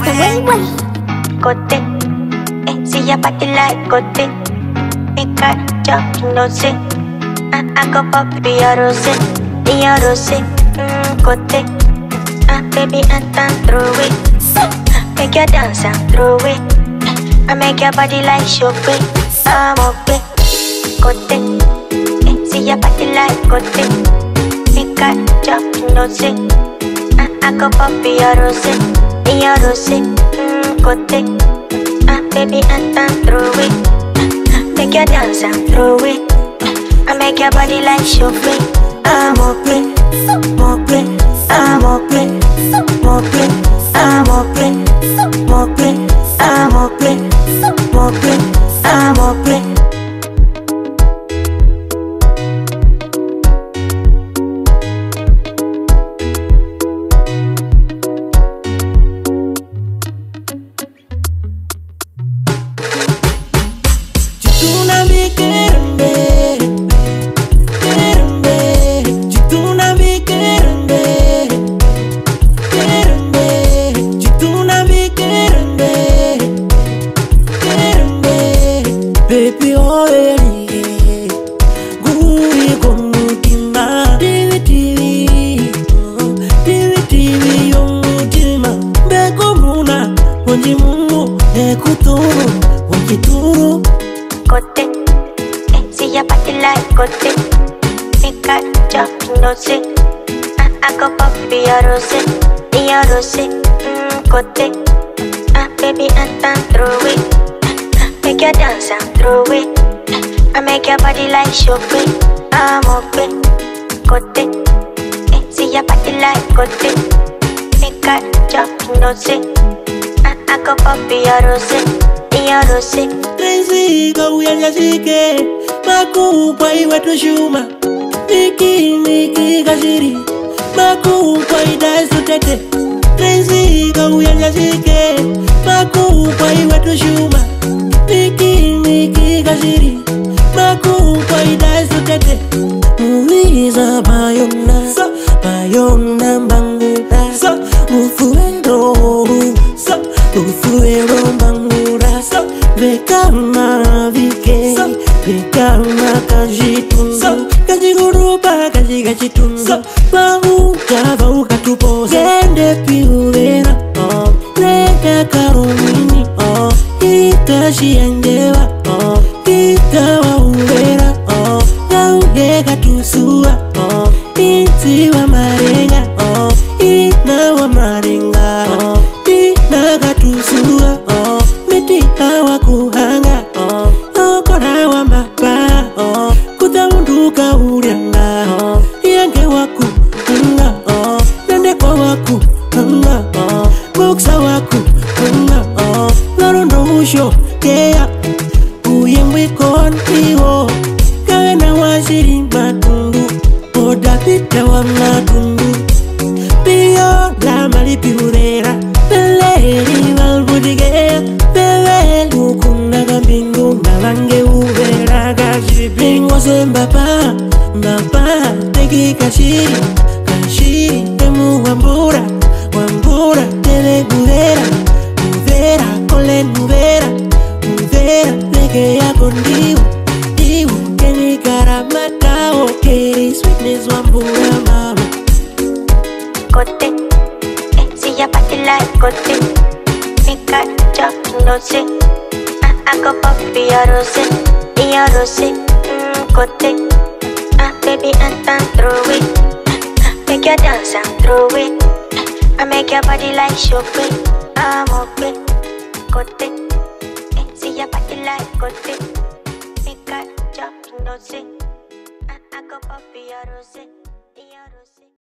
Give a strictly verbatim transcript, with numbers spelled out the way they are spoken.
the way, way. Kote, eh, see your body like kote. Make her jump, you know say. Ah, I go pop, be a rose, be a rose. Mm, kote, ah, baby, I can't throw it. Make your dance and throw it. I make your body like Chopin. I'm okay. Kote, eh, see your body like kote. Make her jump, you know say. Ah, I go pop, be a rose, be a rose. Mm, kote, ah, baby, I can't throw it. Make your dance and throw it. I make your body like Chopin. I'm okay, okay, I'm okay, okay, I'm okay, okay, I'm okay, okay, I'm okay. Baby, oh, yeah, Guri Gomukima, Divi Divi, Divi Divi, Yomukima, Bekomuna, Onjimu, Ekuturu, Onjituru. Kote, eh, see your body like kote. Make her jump, you know say. Ah, I go pop, be a rose, be a rose. Mm, kote, ah, baby, I can't throw it. Make your dance and throw it. I make your body like Chopin. I'm okay. Kote, eh, see your body like kote. Make her jump, you know say. Ah, I go pop, be a rose, be a rose. Lazy go we are jike, Maku pai wetu shuma. Niki niki kashiri, Maku pai dai sutete. Lazy go we are jike, Maku pai wetu shuma. Niki niki kashiri, Maku pai dai sutete. Muiza bayona, bayona bangura, ufuendo, ufuendo bangura. Vekama vike, vekama kajitunzo, kajiguruba kajigachitunzo, Pauka vauka tupo, Gende piuvera, oh, Neka karomini, oh, Ikashi anjewa, oh, Ikawa uvera, oh, Gaugeka tusua, oh, Itiwa marenga, oh, Inawa marenga, oh, Inaka tusua, oh, Miti hawa kuhanga, oh, Okora wa mapa, oh, Kutaunduka urianga, oh, Yange waku, hanga, oh, Nande kwa waku, hanga, oh, Boksa waku, hanga, oh, Larondo usho, kea, Uyemwe kontiwo, Kawena washiri matundu, Oda pita wa matundu, Pio la malipi urera, Peleri walbudigea, Pewe lukuna gambingu, Nalange uvera gajibingo se mbapa, Mbapa teki kashiri, Kashiri temu wambura, Wambura tele uvera, Uvera kole uvera, Uvera neke ya kondiu, Diu keni karamata, Okeri sweetness wambura mama. Kote, eh, see your body like kote. Make her jump, you know say. Ah, I go pop, be a rose, be a rose. Mm, kote, ah, baby, I can't throw it. Make your dance and throw it. I make your body like Chopin. I'm okay. Kote, eh, see your body like kote. Make her jump, you know say. Ah, I go pop, be a rose, be a rose.